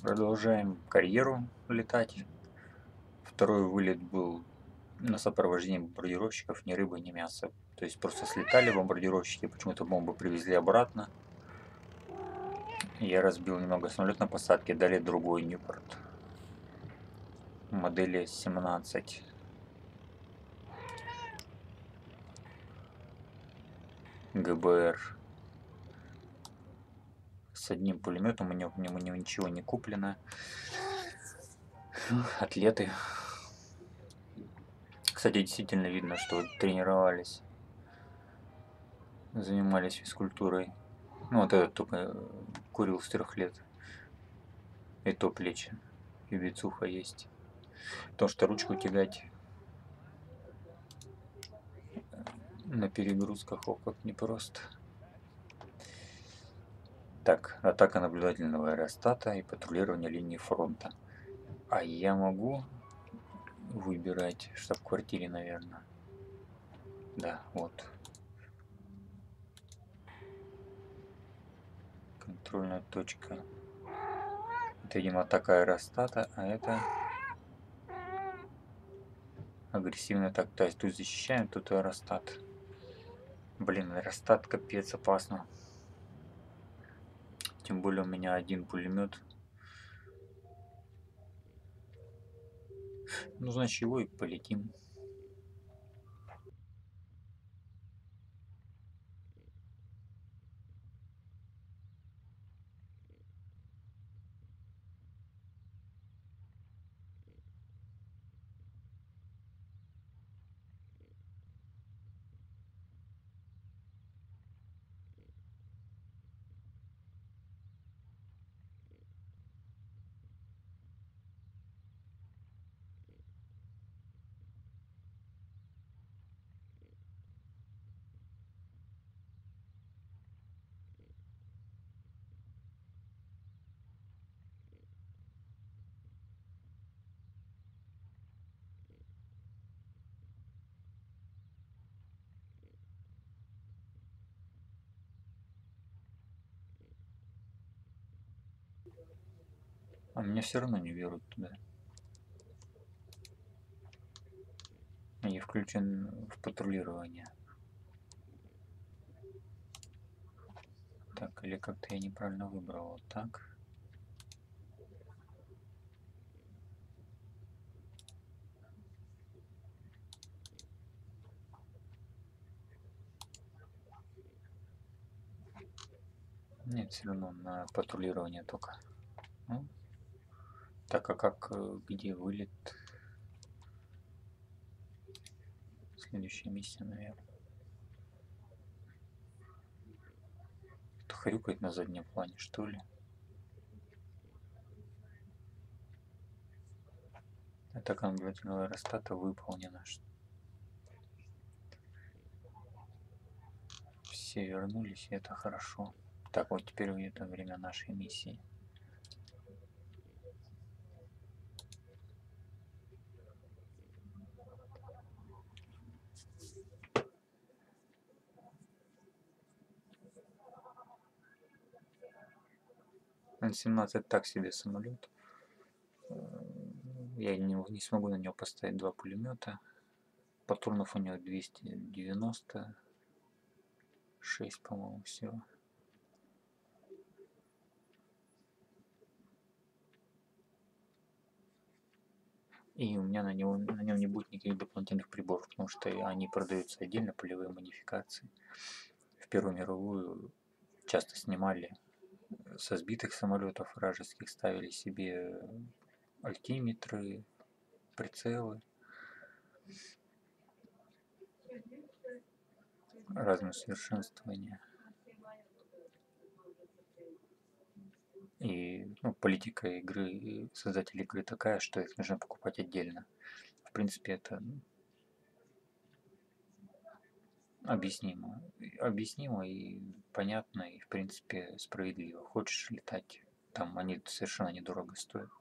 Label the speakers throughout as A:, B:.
A: Продолжаем карьеру летать. Второй вылет был на сопровождении бомбардировщиков, ни рыбы, ни мяса. То есть просто слетали бомбардировщики, почему-то бомбы привезли обратно. Я разбил немного самолет на посадке, дали другой Ньюпорт модели 17 ГБР с одним пулеметом, у него ничего не куплено. Атлеты. Кстати, действительно видно, что тренировались, занимались физкультурой. Ну, вот этот только курил с 3 лет. И то плечи. И бицуха есть. То, что ручку тягать на перегрузках, о, как непросто. Так, атака наблюдательного аэростата и патрулирование линии фронта. А я могу выбирать штаб-квартире, наверное. Да, вот. Контрольная точка. Это, видимо, атака аэростата, а это агрессивная атака. То есть тут защищаем, тут аэростат. Блин, аэростат капец опасно. Тем более у меня один пулемет. Ну, значит, его и полетим. А меня все равно не берут туда. Я включен в патрулирование. Так, или как-то я неправильно выбрал. Вот так. Нет, все равно на патрулирование только. Ну, так, а как, где вылет? Следующая миссия, наверное. Кто хрюкает на заднем плане, что ли? Атака наблюдательного аэростата выполнена. Все вернулись, и это хорошо. Так, вот теперь это время нашей миссии. Н-17 так себе самолет. Я не смогу на него поставить 2 пулемета. Патронов у него 296, по-моему, всего. И у меня на нем не будет никаких дополнительных приборов, потому что они продаются отдельно, полевые модификации. В Первую мировую часто снимали со сбитых самолетов вражеских, ставили себе альтиметры, прицелы, разные усовершенствования. И политика игры, создателей игры такая, что их нужно покупать отдельно. В принципе, это объяснимо. Объяснимо и понятно, и в принципе справедливо. Хочешь летать, там они совершенно недорого стоят.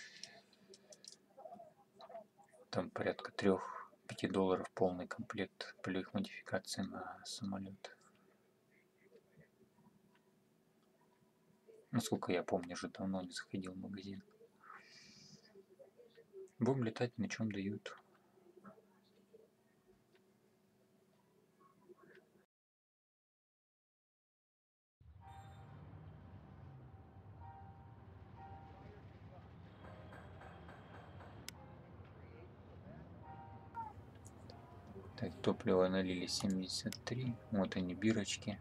A: Там порядка 3-5 долларов полный комплект полевых модификаций на самолет. Насколько я помню, уже давно не заходил в магазин. Будем летать, на чем дают. Так, топливо налили 73. Вот они, бирочки.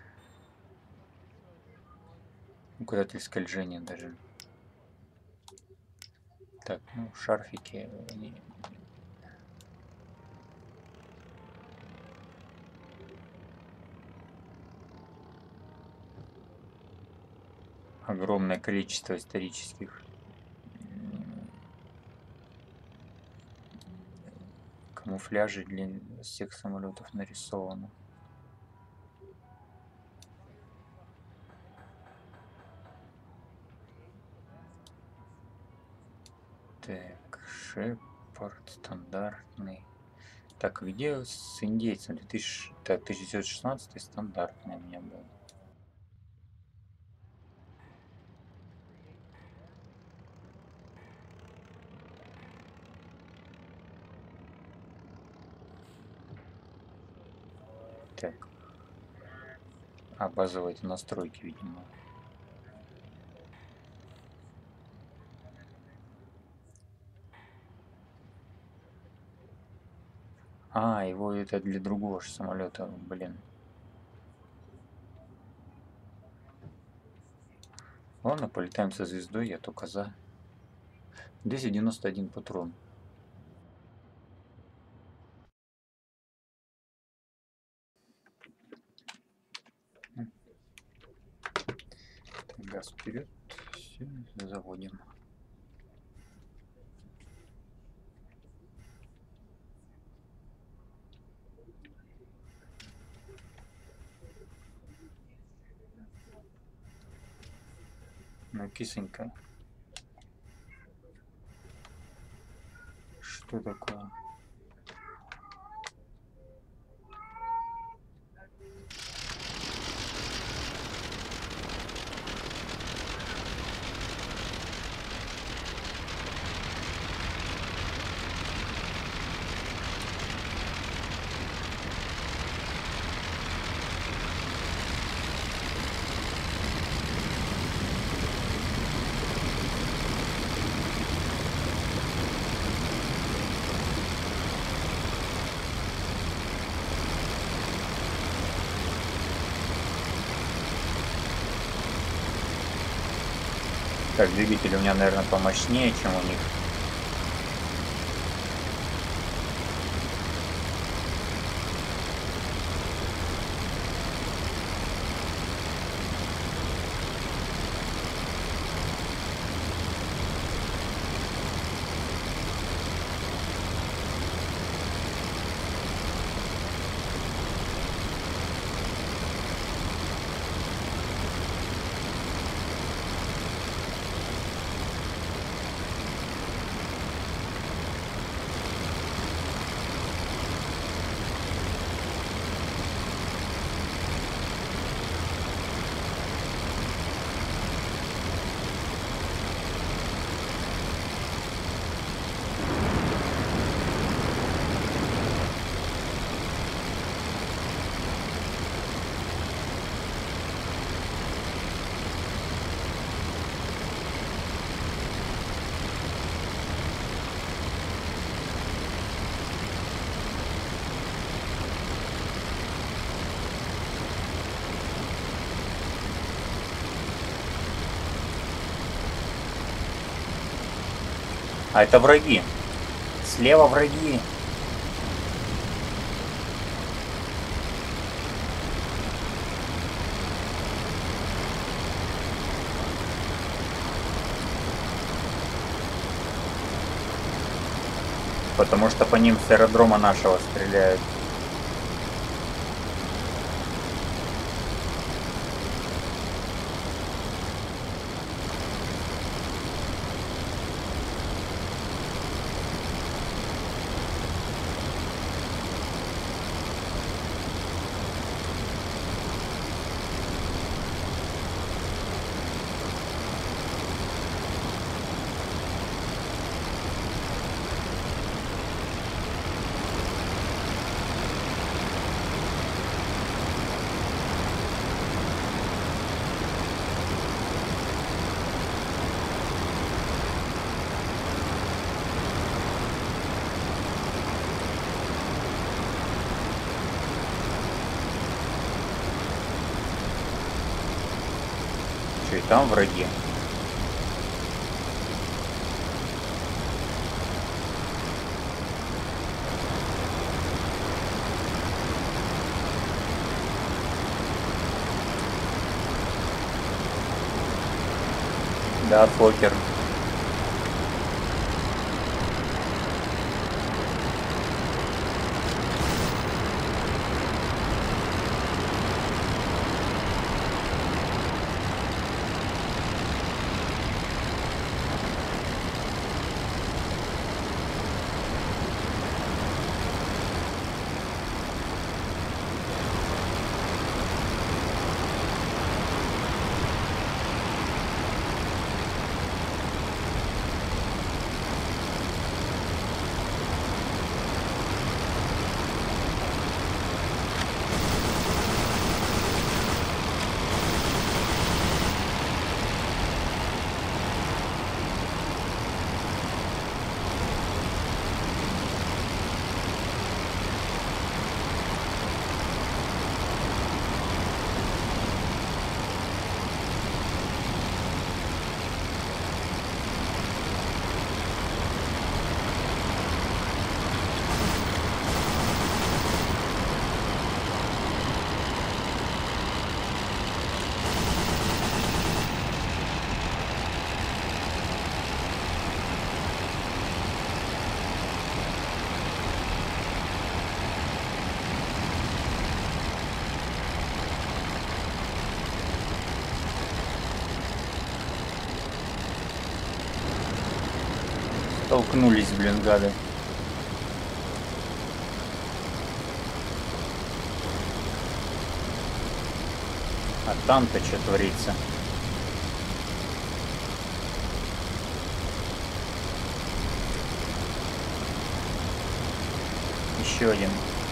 A: Указатель скольжения даже. Так, ну, шарфики. Они... Огромное количество исторических камуфляжей для всех самолетов нарисовано. Так, Шепард стандартный. Так, где с индейцем? 1916 стандартный у меня был. Так. А базовые это настройки, видимо. А, его это для другого же самолета, блин. Ладно, полетаем со звездой, я только за. 291 патрон. Газ вперед. Все, заводим. Ну, кисонька. Что такое? Так, двигатель у меня, наверное, помощнее, чем у них. А это враги. Слева враги. Потому что по ним с аэродрома нашего стреляют. Что, и там враги? Да, Фокер. Толкнулись, блин, гады. А там-то что творится? Еще один.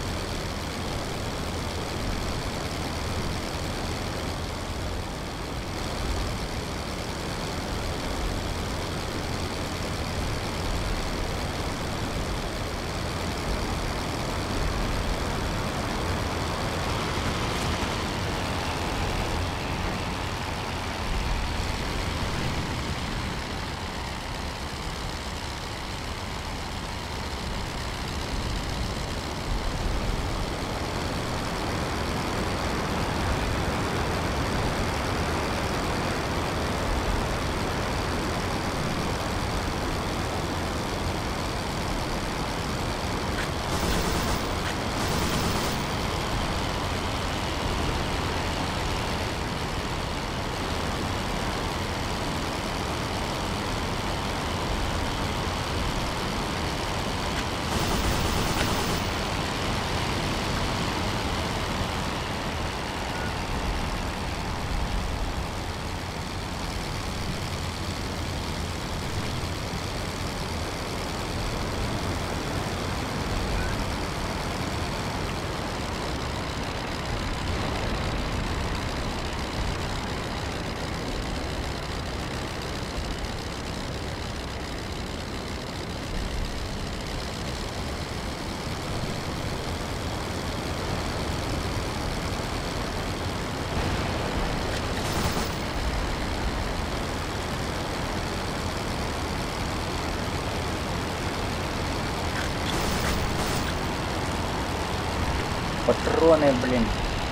A: Патроны, блин.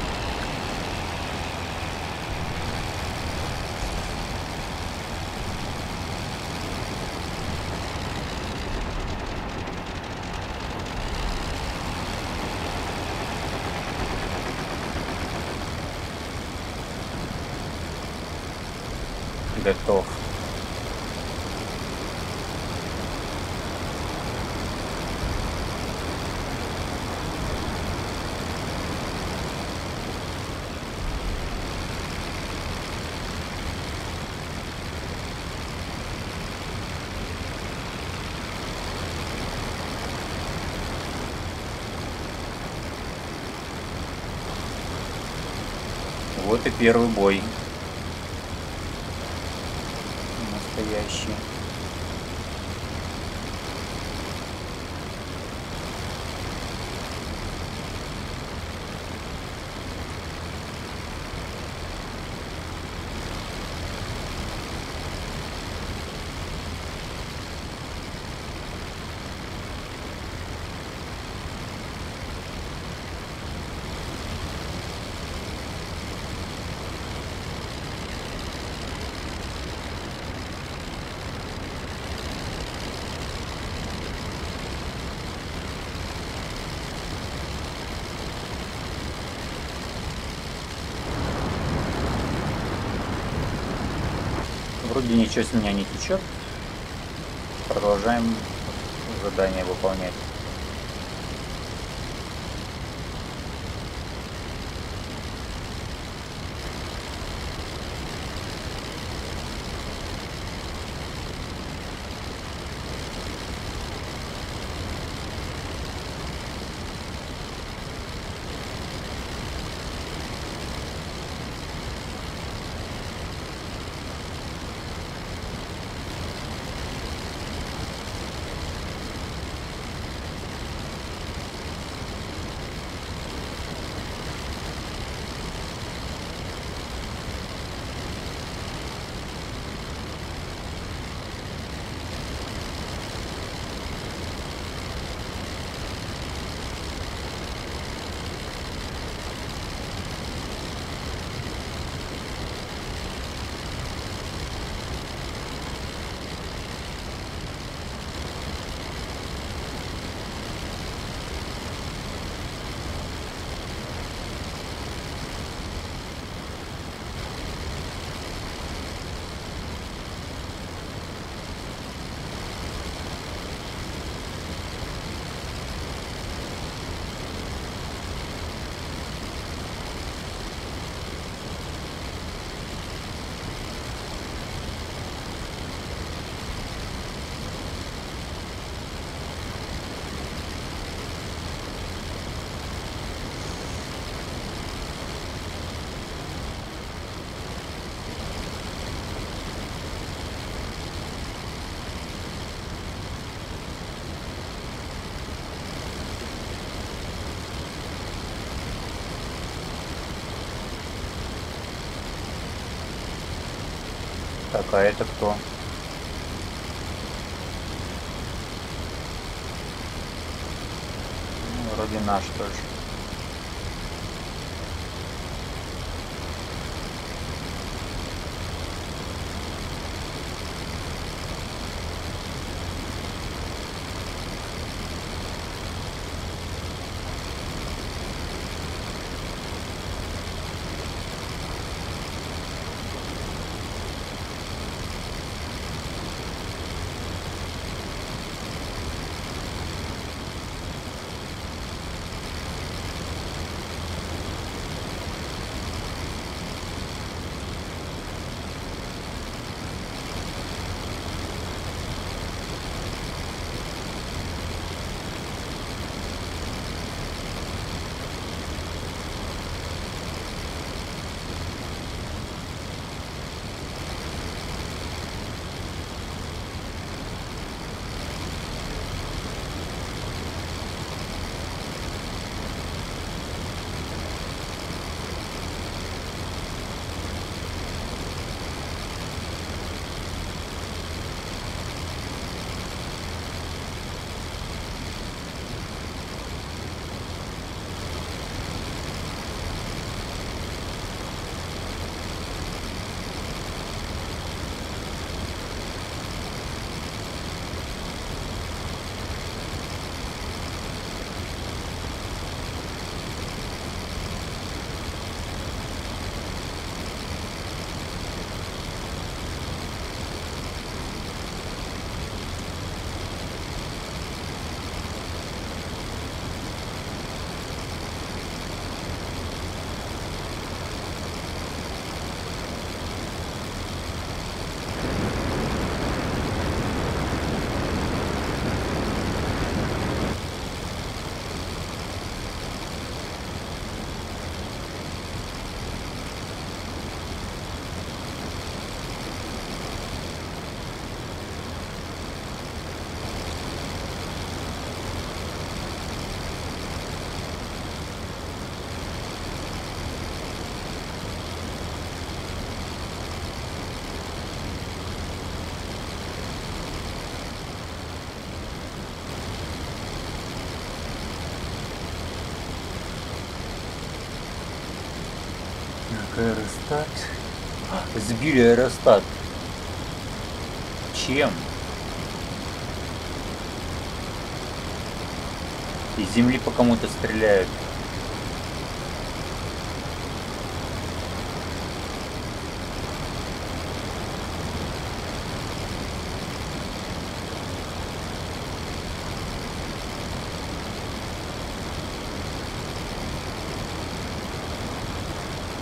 A: Готов. Вот и первый бой. Настоящий. Вроде ничего с меня не течет. Продолжаем задание выполнять. Так, а это кто? Ну, вроде наш тоже. Аэростат. Сбили аэростат. Чем? Из земли по кому-то стреляют.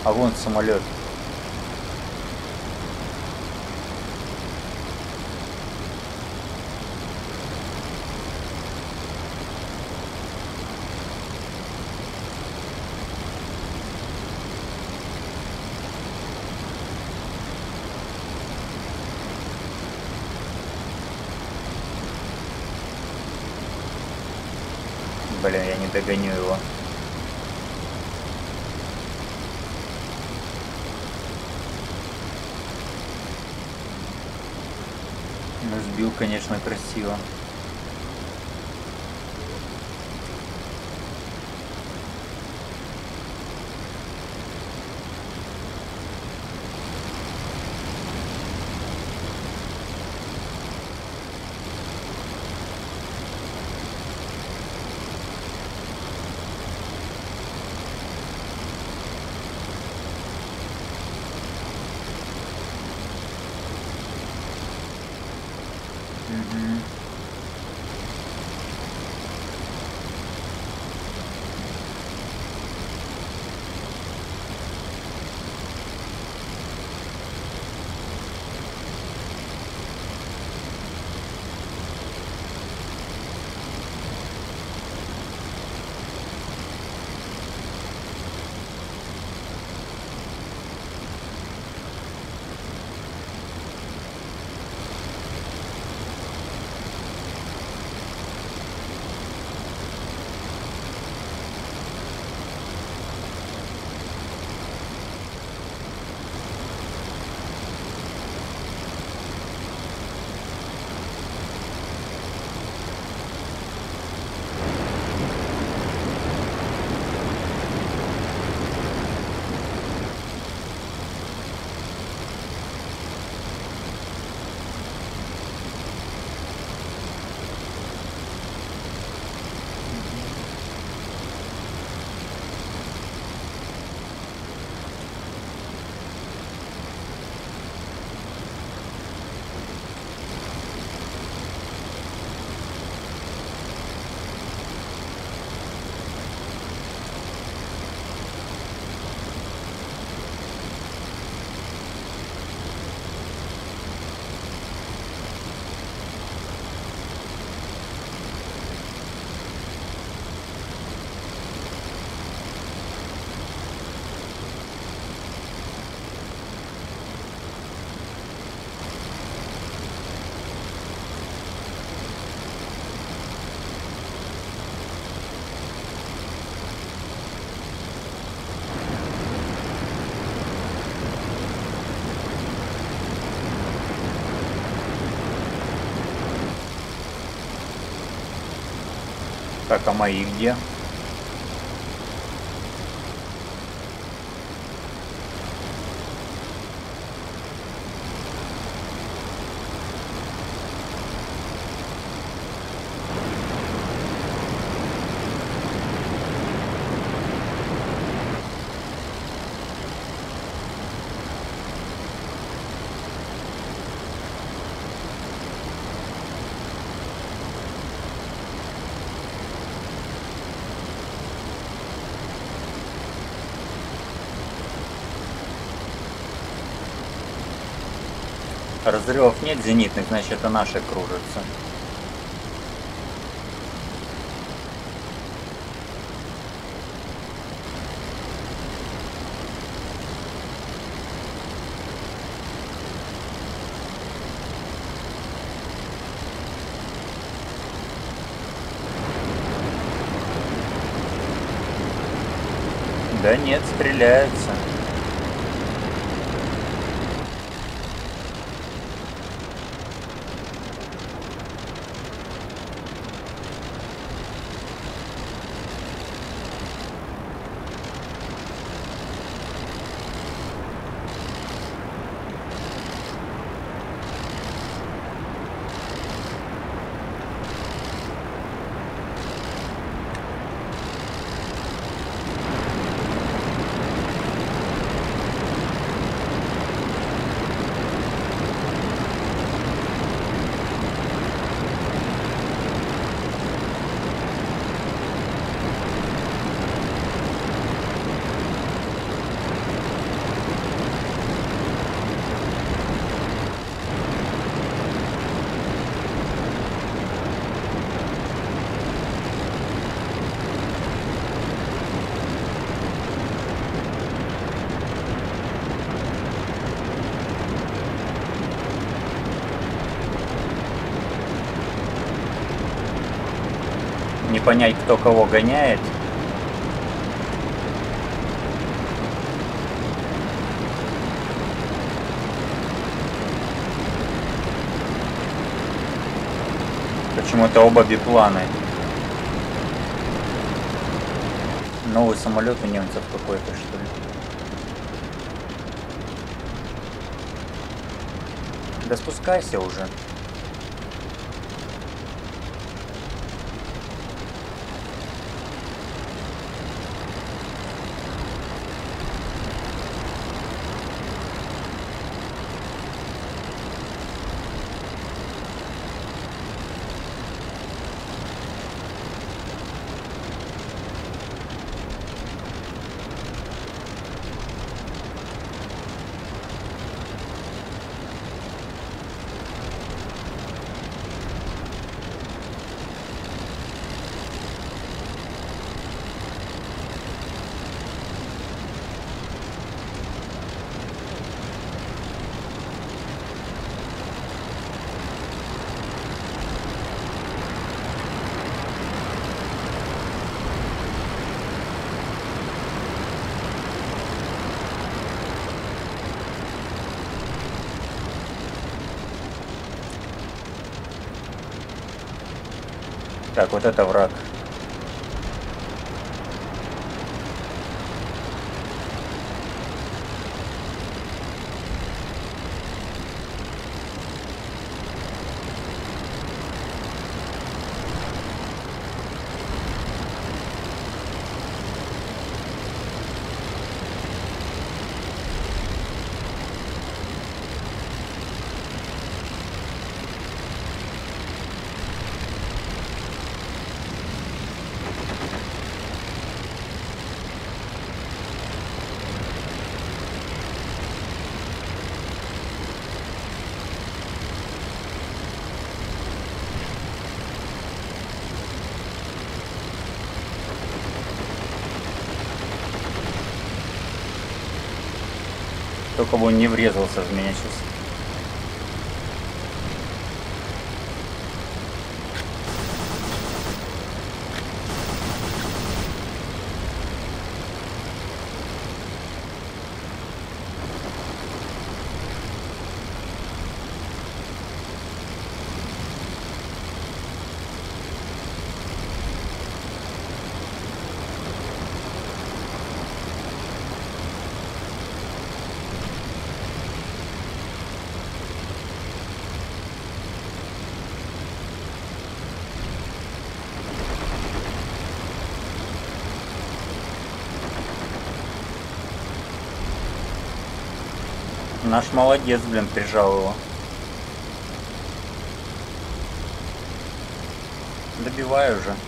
A: А вон самолет. Блин, я не догоню его. Ну, сбил, конечно, красиво. Мгм. Так, а мои где? Разрывов нет зенитных, значит это наши кружатся. Да нет, стреляются. понять, кто кого гоняет. Почему-то оба бипланы. Новый самолет у немцев какой-то, что ли. Да спускайся уже. Так, вот это враг. Только бы он не врезался в меня сейчас. Наш молодец, блин, прижал его. Добиваю уже.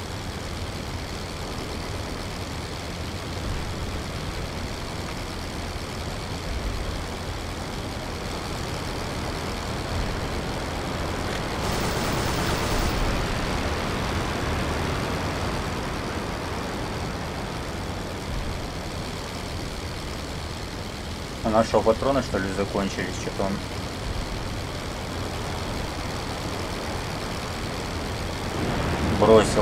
A: У нашего патрона, что ли, закончились? Что-то он... бросил.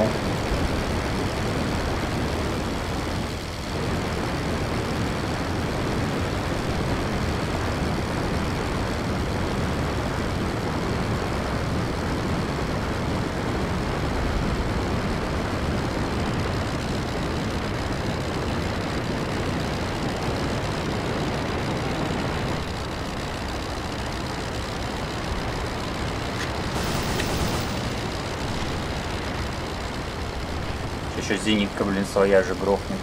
A: Еще зенитка, блин, своя же грохнет.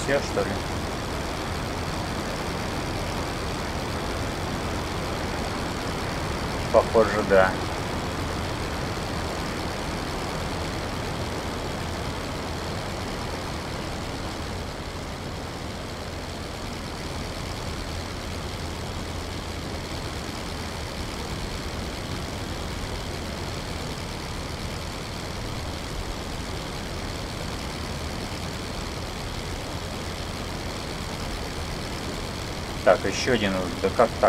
A: Все, что ли? Похоже, да. Так, еще один. Да как так?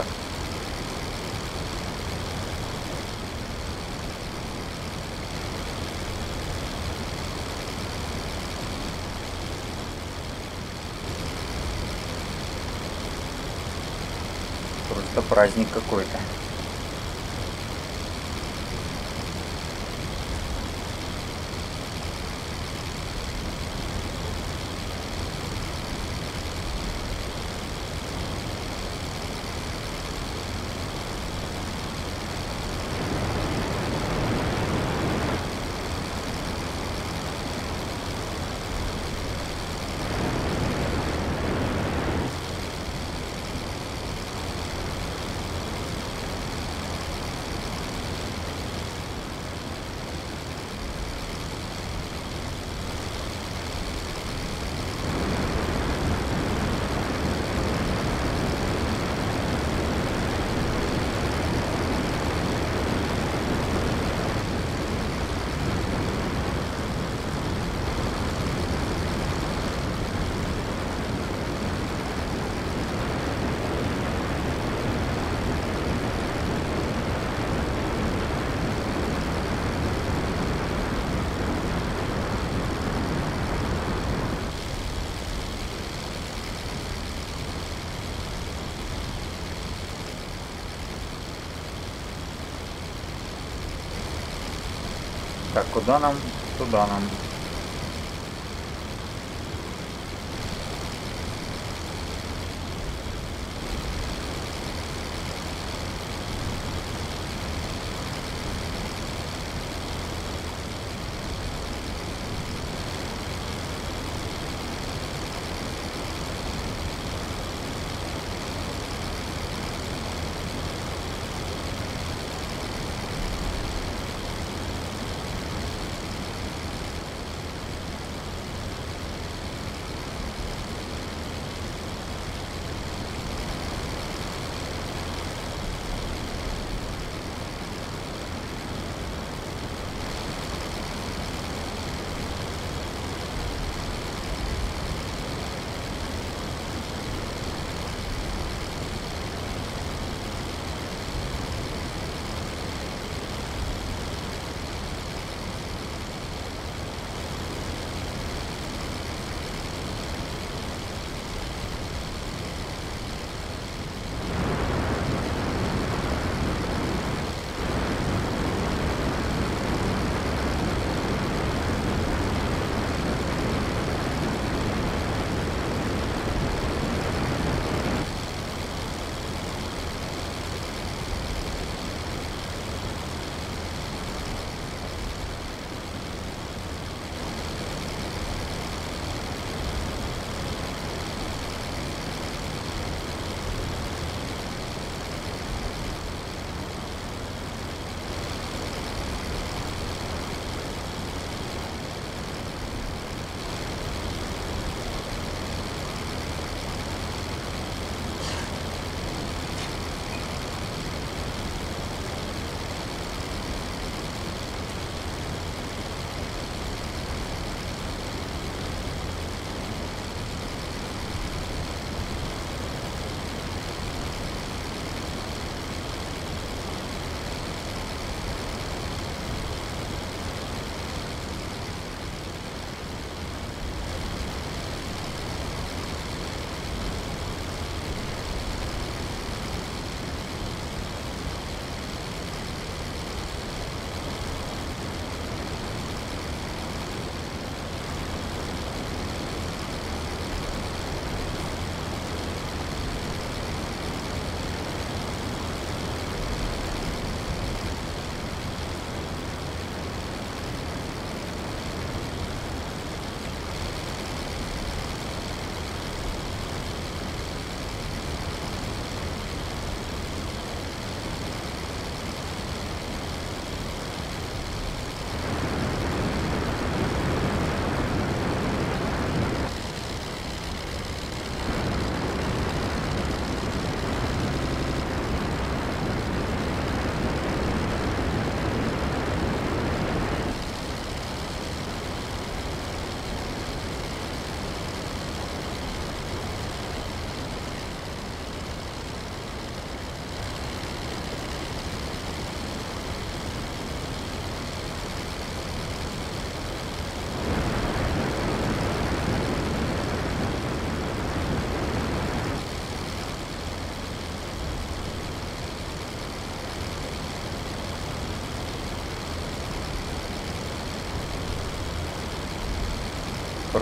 A: Просто праздник какой-то. Так, куда нам? Туда нам.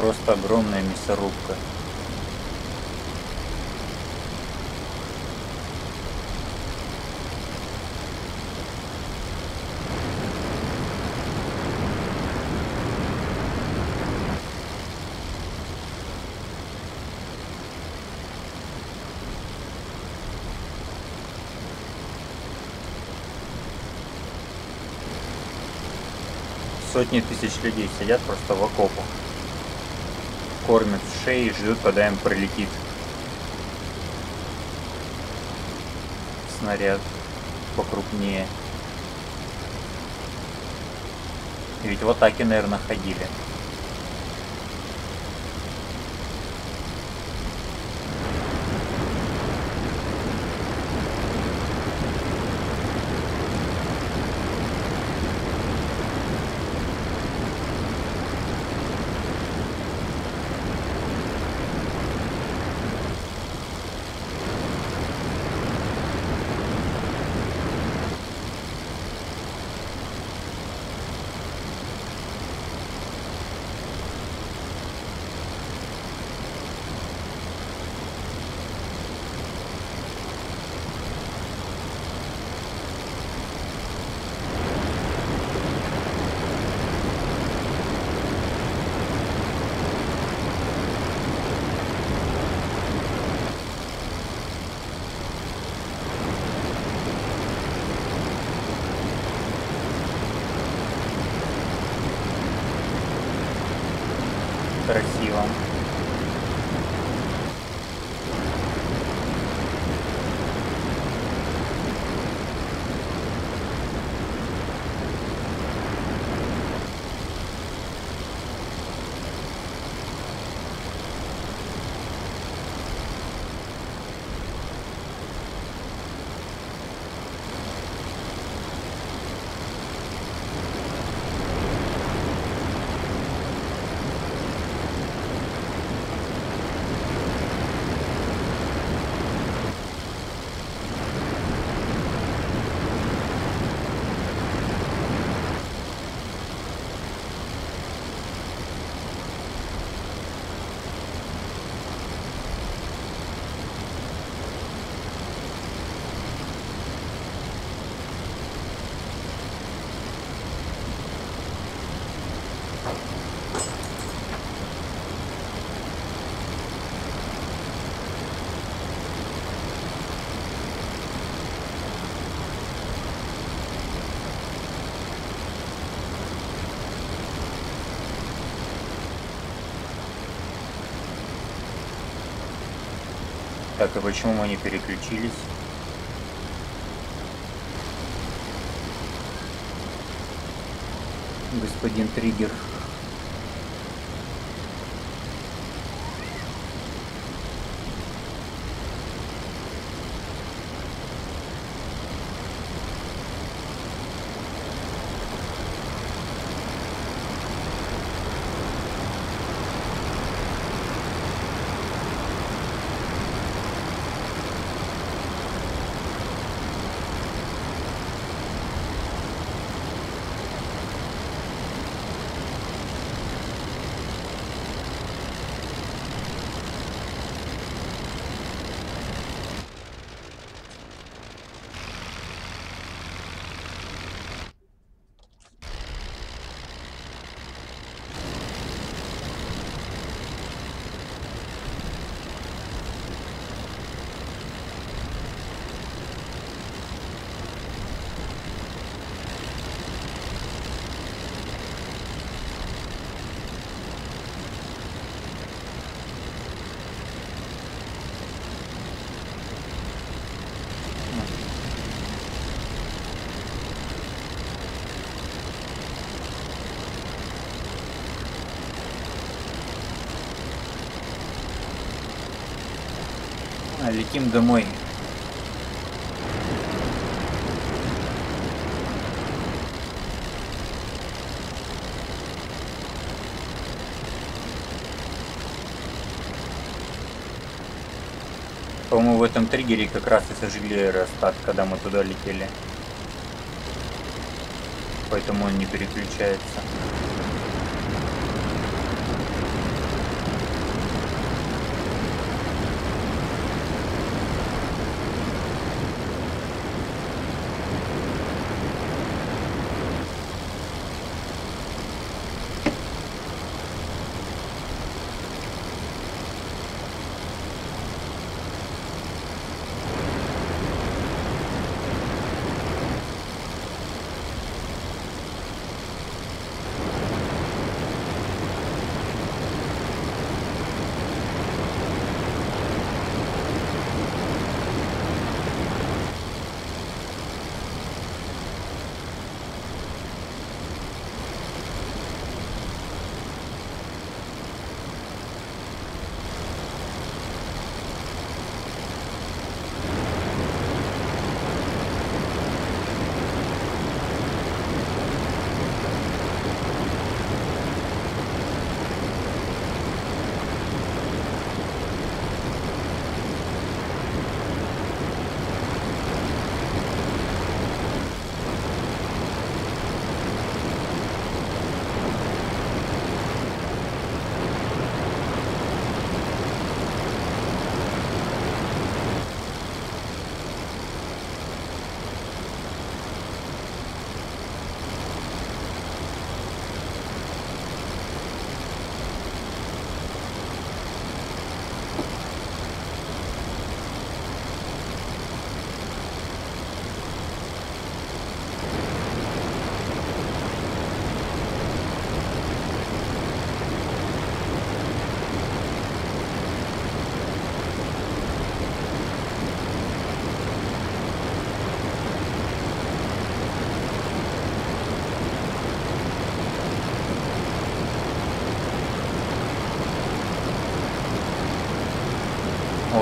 A: просто огромная мясорубка. Сотни тысяч людей сидят просто в окопах, кормят в шеи и ждут, когда им прилетит снаряд покрупнее. Ведь в атаке, наверное, ходили. Красиво. Так, и почему мы не переключились? Господин Триггер. Летим домой. По-моему, в этом триггере как раз и сожгли аэростат, когда мы туда летели. Поэтому он не переключается.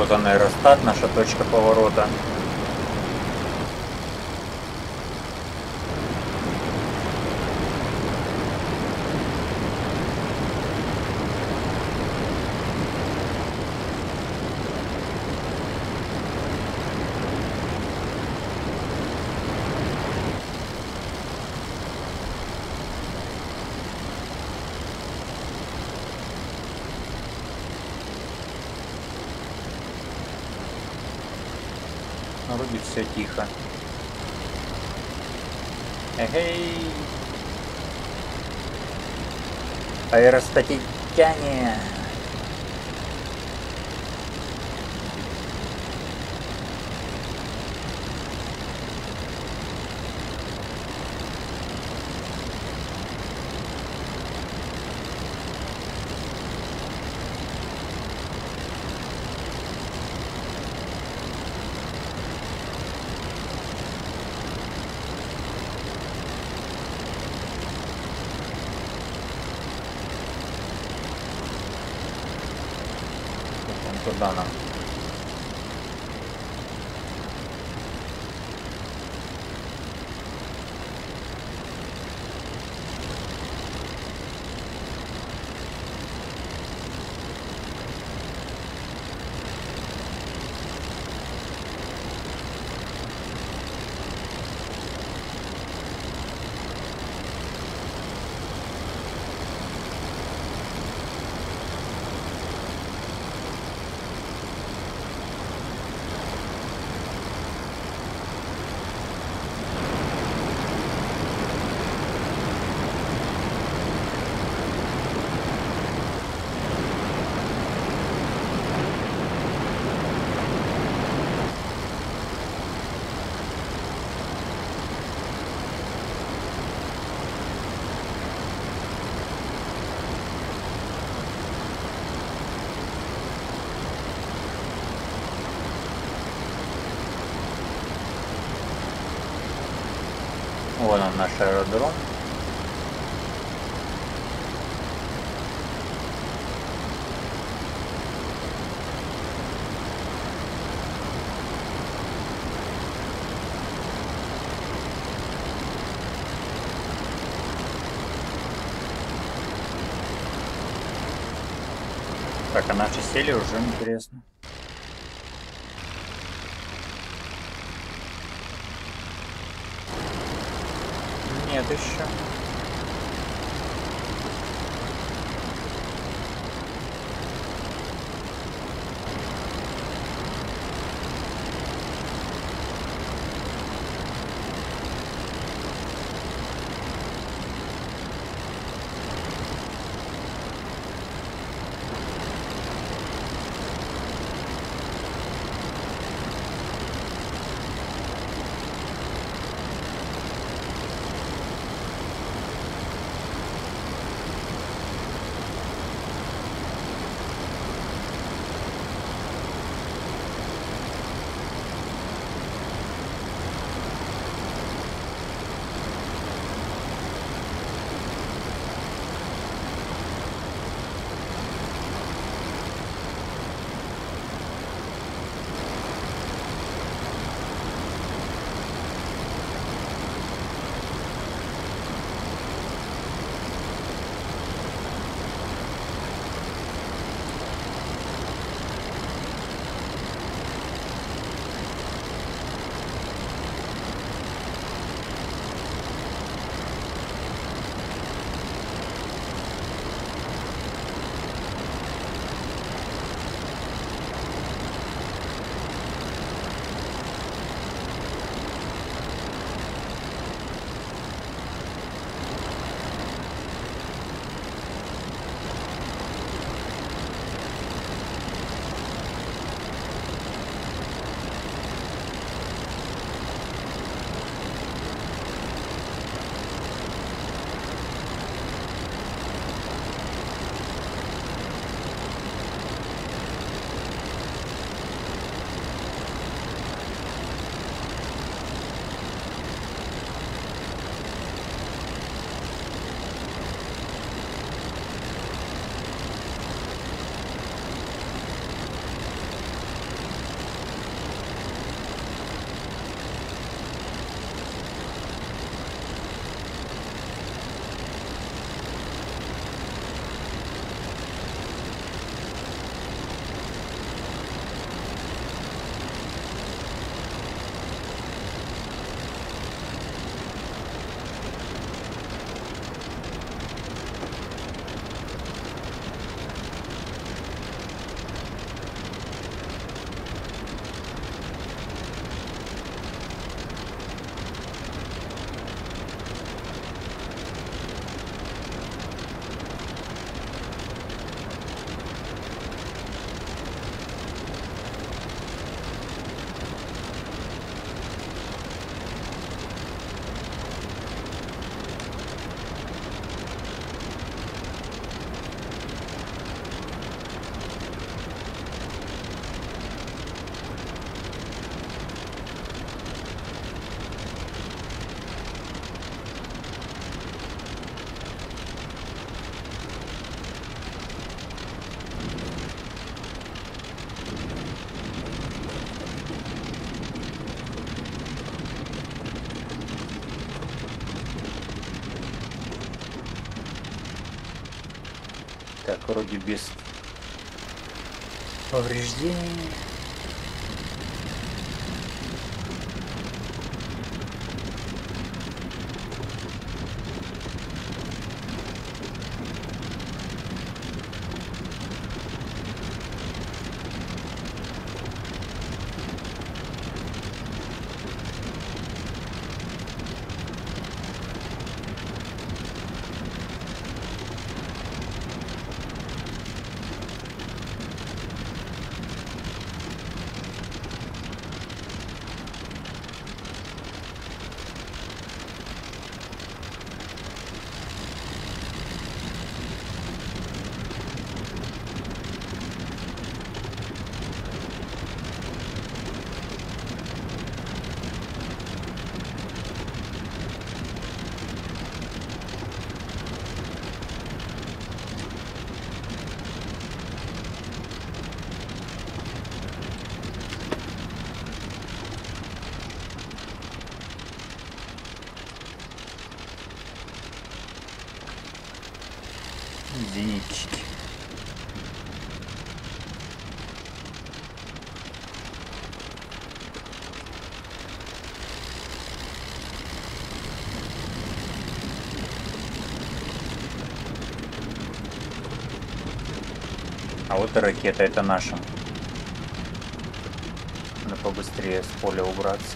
A: Вот он, аэростат, наша точка поворота. Вроде все тихо. Эгей! Аэростатикяне! Вон туда нам. Вон он, наш аэродром. Так, а наши сели уже, интересно. Нет еще. Так, вроде без повреждений. Зенитчики. А вот и ракета, это нашим. Надо побыстрее с поля убраться.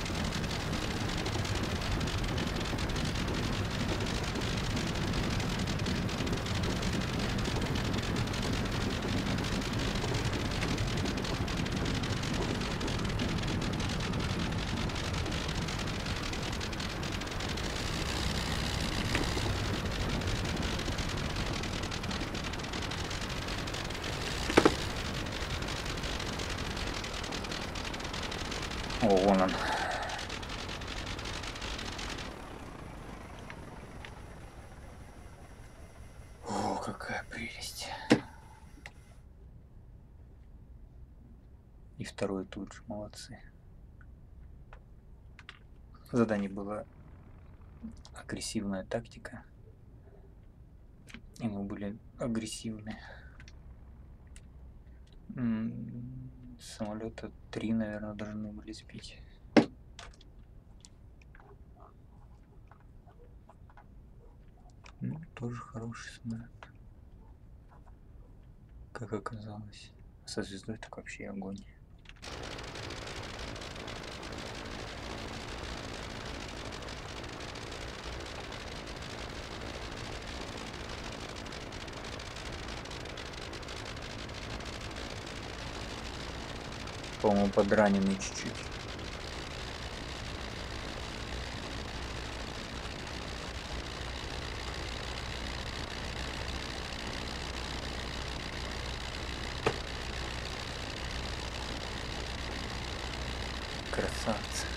A: О, вон он. О, какая прелесть. И второй тут же, молодцы. Задание было агрессивная тактика. И мы были агрессивны. Самолета 3, наверное, должны были сбить. Ну, тоже хороший самолет. Как оказалось. Со звездой так вообще огонь. По-моему, подраненный чуть-чуть. Красавцы.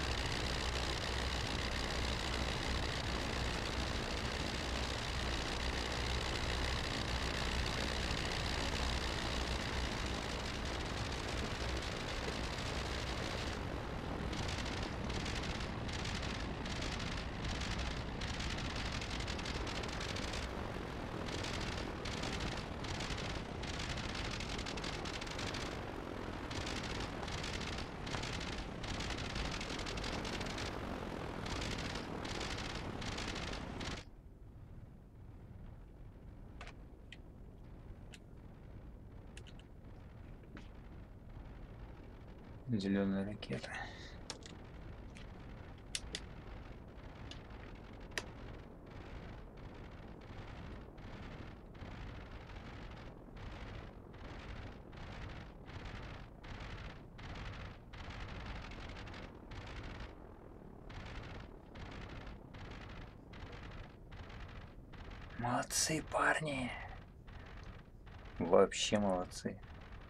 A: Зеленая ракета. Молодцы, парни. Вообще молодцы.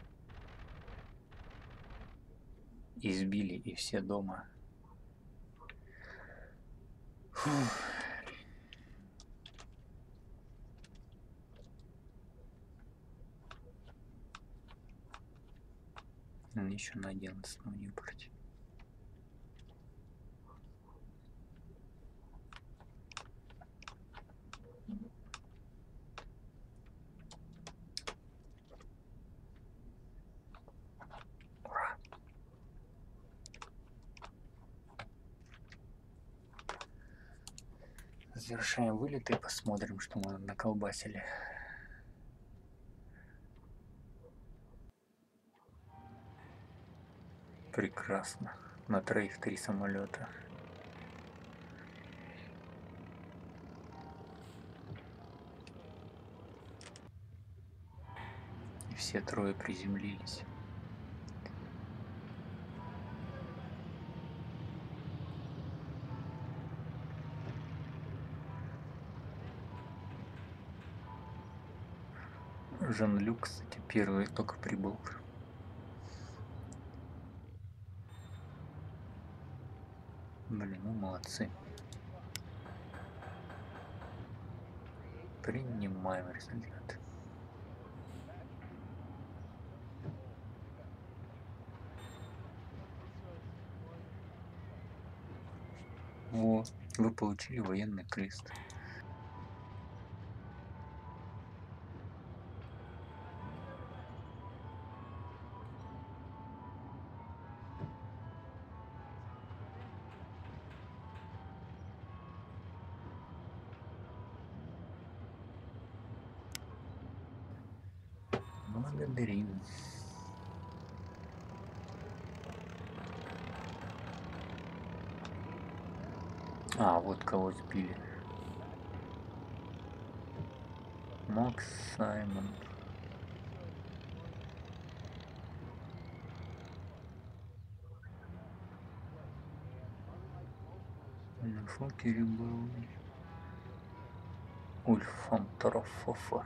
A: Избили и все дома. Фух. Еще на 11 не против. Завершаем вылет и посмотрим, что мы наколбасили. Прекрасно. На троих 3 самолета. И все трое приземлились. Жан-Люк, кстати, первый только прибыл. Блин, ну молодцы. Принимаем результат. Во, вы получили военный крест. Благодарим. А, вот кого сбили. Макс Саймон. На Фокере был Ульф Тарафофа.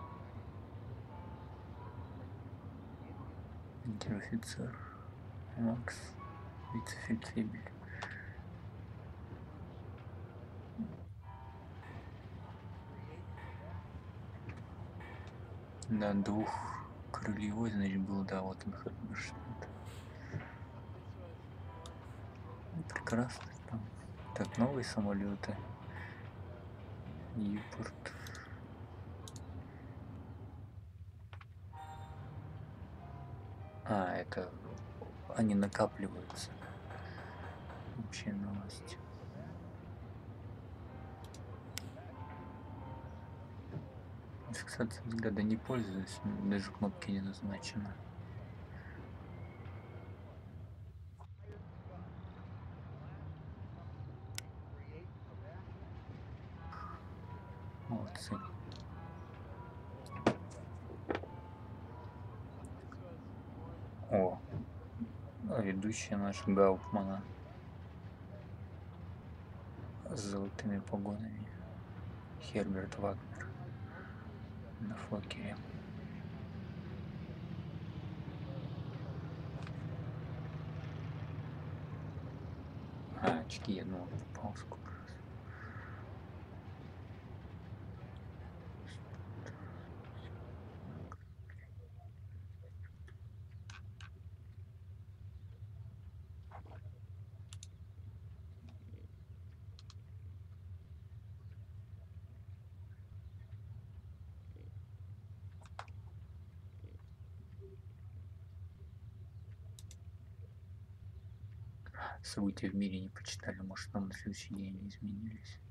A: Унтер-офицер. Макс. Вице-фельдфебель. Да, двухкрыльевой, значит, был, да, вот он маршрут. Ну, прекрасно. Там. Так, новые самолеты. Ньюпорт. А, это они накапливаются. Общая новость. Фиксация взгляда не пользуюсь, даже кнопки не назначено. Молодцы. О, ведущая наша Гауптмана с золотыми погонами. Херберт Вагнер на Фокере. А, очки, я думал, попал сколько раз. События в мире не почитали, может, там на следующий день изменились.